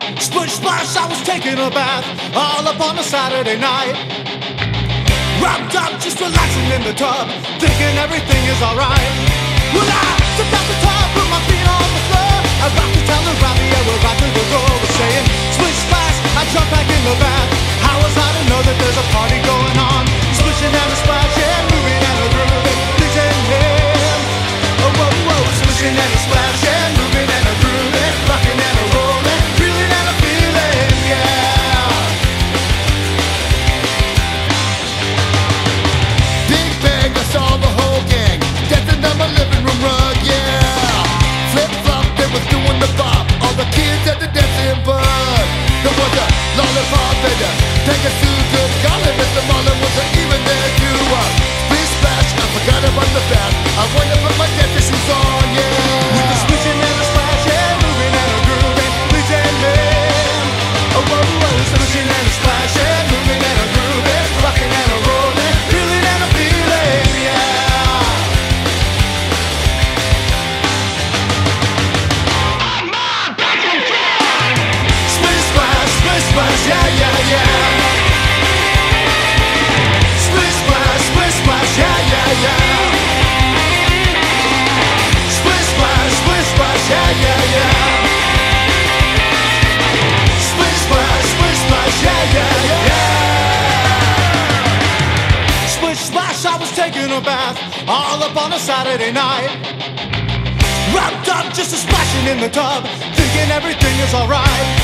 Splish splash, I was taking a bath all up on a Saturday night. Wrapped up, just relaxing in the tub, thinking everything is alright. Well, I stepped out the tub, put my feet on the floor. I rocked the towel around the air, right through the door. Was saying, splish splash, I jumped back in the bath. How was I to know that there's a party going on? Splishing and a splashing, moving and a grooving, pleasing him. Oh, whoa, whoa, splishing and a splashing, moving and a grooving, rocking and a rolling, reeling and a feeling, yeah. Big bang, I saw the whole gang dancing down my living room rug, yeah. Flip flop, they was doing the bop. All the kids at the dancing bud. There was a lollipop and a Pegasus. Golly, Mr. Marlon wasn't even there too. Splish splash, I forgot about the bath. I wanted to put my dancing shoes on, yeah. With the splishing and the splashing, moving and a grooving, pleasing him. Oh, whoa, whoa, splishing and a splashing, moving and a grooving, rocking and a rolling, reeling and a feeling, yeah. Splish splash, yeah, yeah, yeah. Splish splash, yeah, yeah, yeah. Splish splash, yeah, yeah, yeah. Splish splash, yeah, yeah, yeah. Splish splash, I was taking a bath all up on a Saturday night. Wrapped up, just a splashing in the tub, thinking everything is alright.